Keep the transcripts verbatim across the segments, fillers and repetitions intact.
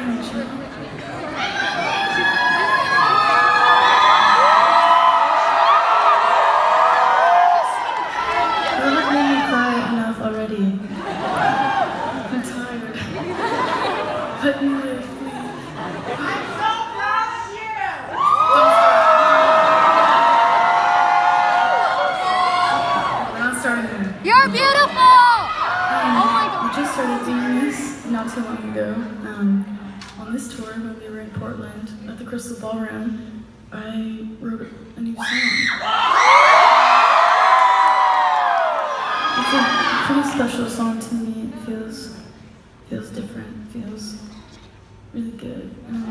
Let me live, please. I'm so proud of you! We're not starting there. You're beautiful! Um, oh my god. We just started doing this not too long ago. Um, on this tour, when we were in Portland at the Crystal Ballroom, I wrote a new song. It's a pretty special song to me. It feels feels different. Feels really good. And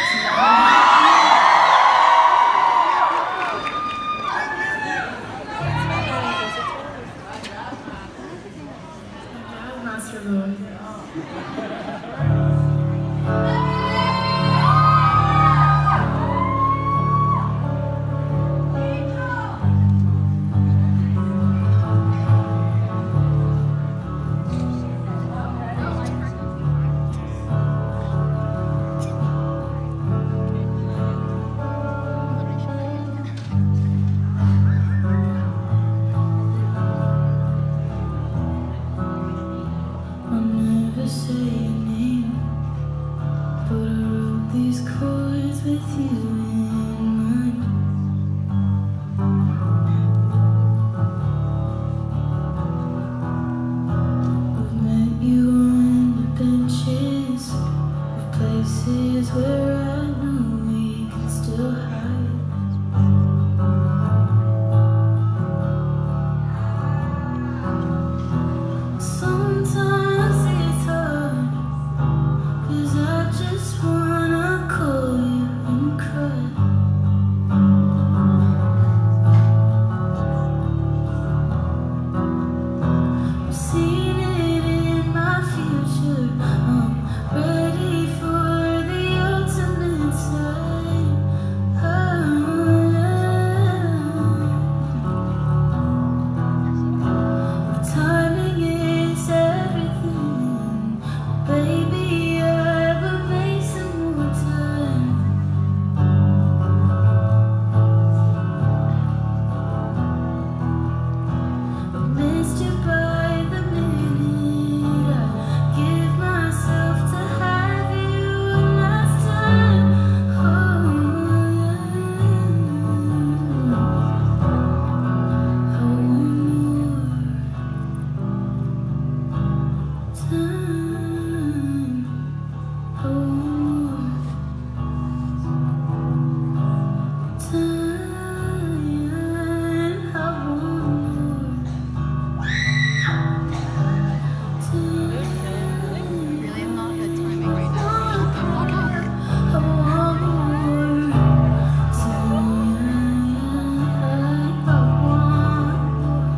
I'm Master Lord. Say your name, but I wrote these chords with you in mind. I've met you on the benches of places where I know we can still hide. Sometimes it's hard, 'cause I just wanna call you and cry. I've seen it in my future. I'm ready for the ultimate sign. Oh, yeah. Timing is everything, baby. I will make some more time. I missed you by the minute. I give myself to have you last time. Oh, yeah. I want more time. I want more time. I want more Really not good timing right now. I want more time. I want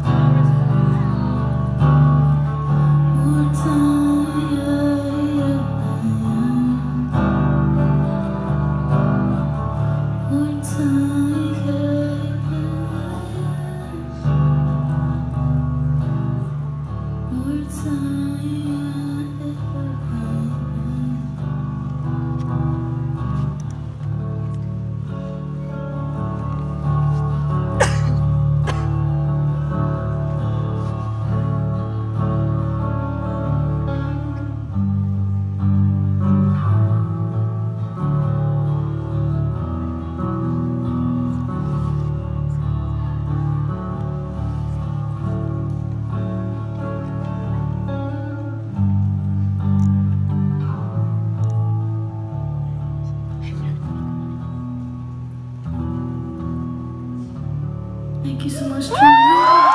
more time. More time. More time. Thank you so much, Clairo.